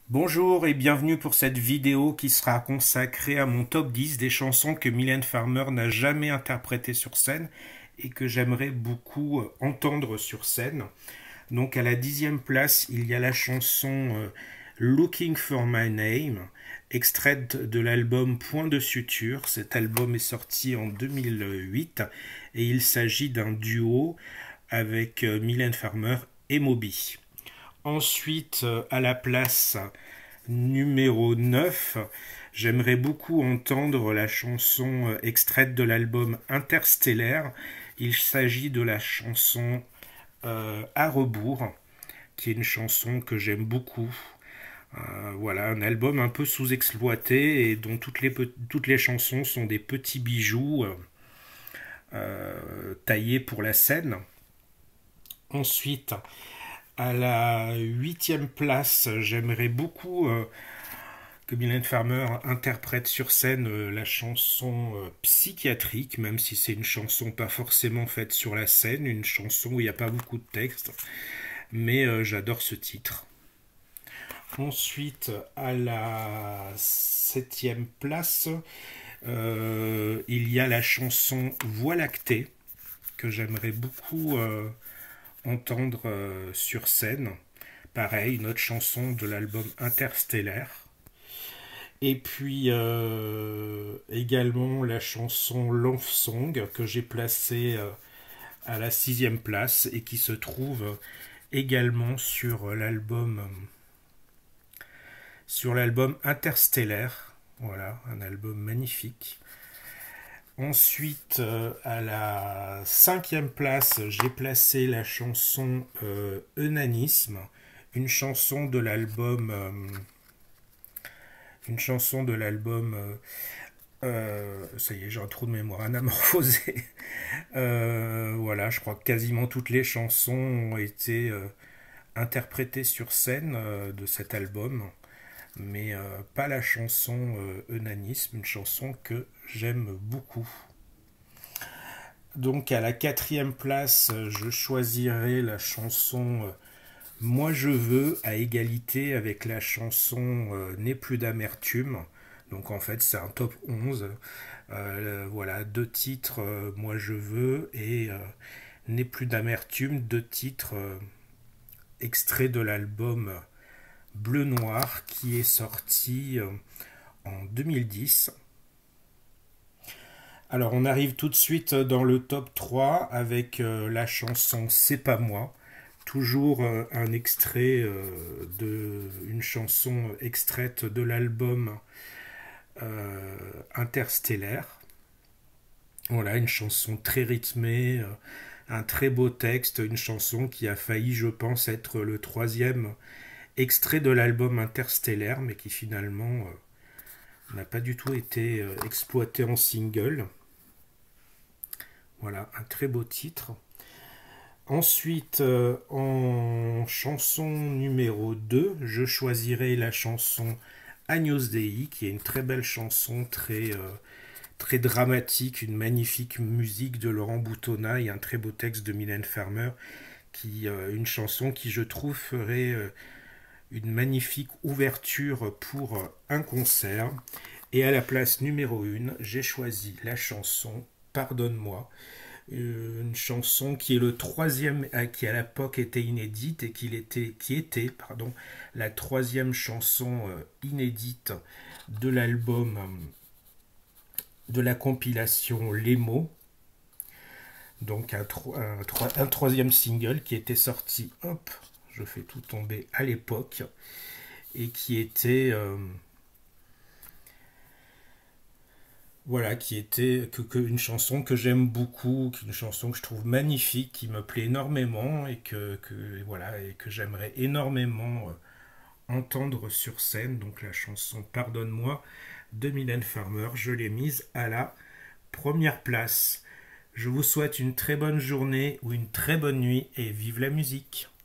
Bonjour et bienvenue pour cette vidéo qui sera consacrée à mon top 10 des chansons que Mylène Farmer n'a jamais interprétées sur scène et que j'aimerais beaucoup entendre sur scène. Donc à la 10e place, il y a la chanson Looking for My Name, extraite de l'album Point de suture. Cet album est sorti en 2008 et il s'agit d'un duo avec Mylène Farmer et Moby. Ensuite, à la place numéro 9, j'aimerais beaucoup entendre la chanson extraite de l'album Interstellaire. Il s'agit de la chanson À rebours, qui est une chanson que j'aime beaucoup. Voilà, un album un peu sous-exploité et dont toutes les chansons sont des petits bijoux taillés pour la scène. Ensuite, à la 8e place, j'aimerais beaucoup que Mylène Farmer interprète sur scène la chanson psychiatrique, même si c'est une chanson pas forcément faite sur la scène, une chanson où il n'y a pas beaucoup de texte, mais j'adore ce titre. Ensuite, à la 7e place, il y a la chanson Voie lactée, que j'aimerais beaucoup entendre sur scène. Pareil, une autre chanson de l'album Interstellaire. Et puis également la chanson Love Song que j'ai placée à la 6e place et qui se trouve également sur l'album Interstellaire. Voilà, un album magnifique. Ensuite, à la 5e place, j'ai placé la chanson Eunanisme, une chanson de l'album ça y est, j'ai un trou de mémoire, anamorphosé. Voilà, je crois que quasiment toutes les chansons ont été interprétées sur scène de cet album, mais pas la chanson Eunanisme, une chanson que j'aime beaucoup. Donc à la 4e place, je choisirai la chanson Moi je veux, à égalité avec la chanson N'aie plus d'amertume. Donc en fait c'est un top 11. Voilà, deux titres Moi je veux et N'aie plus d'amertume, deux titres extraits de l'album Bleu Noir qui est sorti en 2010. Alors on arrive tout de suite dans le top 3 avec la chanson C'est pas moi. Toujours un extrait une chanson extraite de l'album Interstellaire. Voilà, une chanson très rythmée, un très beau texte, une chanson qui a failli, je pense, être le troisième extrait de l'album Interstellaire, mais qui finalement n'a pas du tout été exploité en single. Voilà, un très beau titre. Ensuite, en chanson numéro 2, je choisirai la chanson Agnus Dei, qui est une très belle chanson, très dramatique, une magnifique musique de Laurent Boutonnat et un très beau texte de Mylène Farmer, une chanson qui, je trouve, ferait une magnifique ouverture pour un concert. Et à la place numéro 1, j'ai choisi la chanson Pardonne-moi, une chanson qui est le troisième, qui à l'époque était inédite et qui était la troisième chanson inédite de l'album de la compilation Les mots. Donc un troisième single qui était sorti, hop, je fais tout tomber à l'époque, et qui était voilà, qui était une chanson que j'aime beaucoup, une chanson que je trouve magnifique, qui me plaît énormément et voilà, et que j'aimerais énormément entendre sur scène. Donc la chanson Pardonne-moi de Mylène Farmer, je l'ai mise à la première place. Je vous souhaite une très bonne journée ou une très bonne nuit et vive la musique.